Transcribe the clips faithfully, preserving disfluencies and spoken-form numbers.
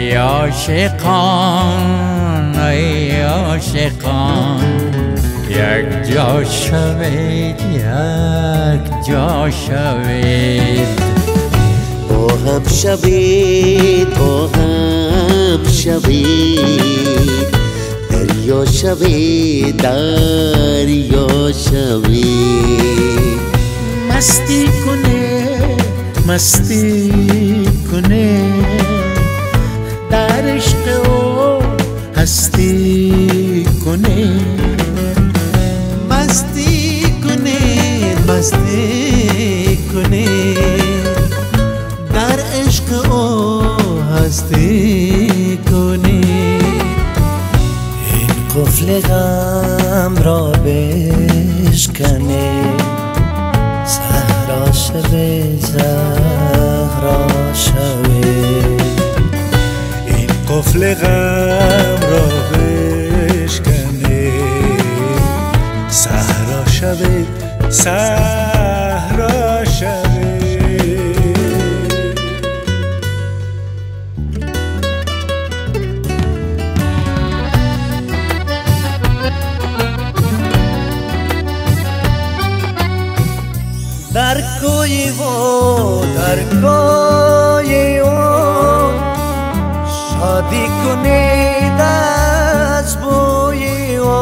ای عاشقان ای عاشقان یک جا شوید یک جا شوید با هم شوید با هم شوید دریا شوید دریا شوید مستی کنه مستی کنه در عشق او هستی کنه مستی کنه مستی کنه در عشق او هستی کنه این قفل غم را بشکنه زهرا شوه زهرا شوه این قفل غم را بشکنه زهرا شوه زهرا شوه در کوی و در کوی و شادی کنید از بوی و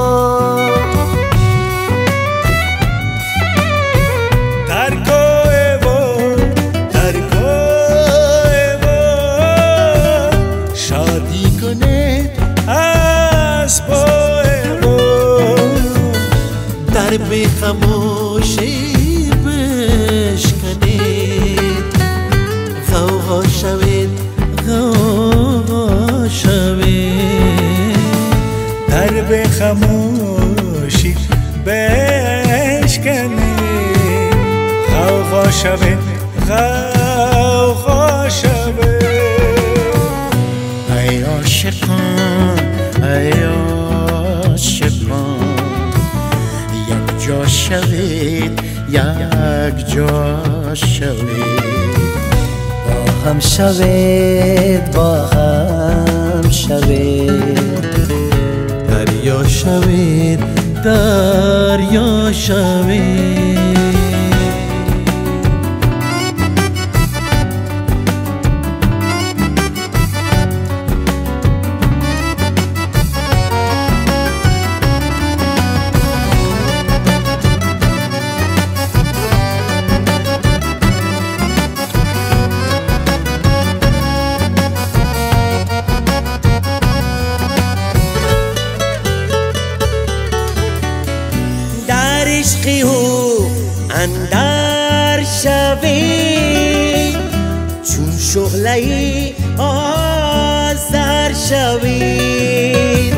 در کوی و در کوی و شادی کنید از بوی و در بی خموشی بشکنید غوغا شوید غوغا شوید در به خموشی بشکنید غوغا شوید غوغا شوید ای عاشقان ای عاشقان یک جا شوید یک جا شوید با هم شوید با هم شوید دریا شوید دریا شوید عشقی او اندر شوید چون شعله‌ای آذر شوید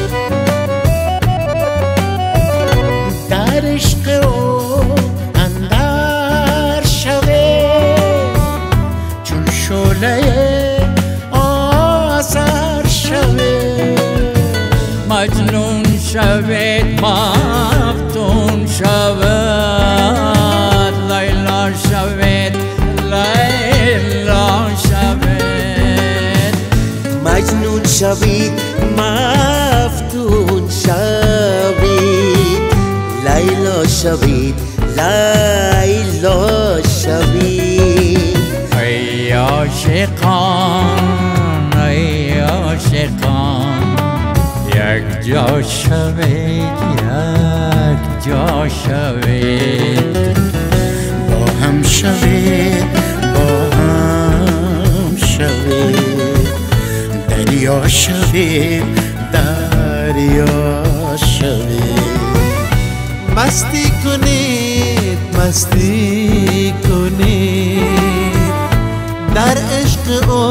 در عشق او اندر شوید چون شعله آذر شوید مجنون شوید مفتون شود لیلا شوید لیلا شوید مجنون شوید مفتون شوید لیلا شوید لیلا شوید ای عاشقان ای عاشقان یک جا شوید یک جا شوید با هم شوید با هم شوید دریا شوید دریا شوید مستی کنید مستی کنید در عشق او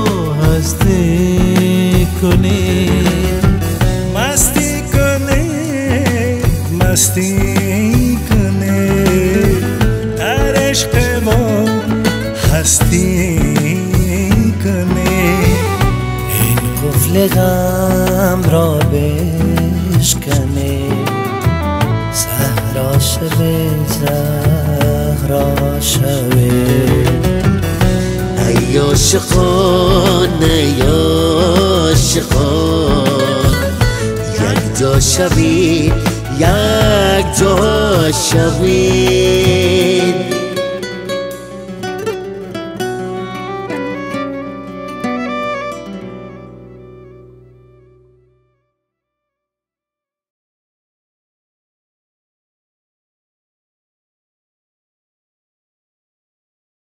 هستی کنید مستی کنید مستی کنید در عشق ما هستی کنید این قفل غم را بشکنید زهرا شوید زهرا شوید ای عاشقان ای شوید یک جا شوید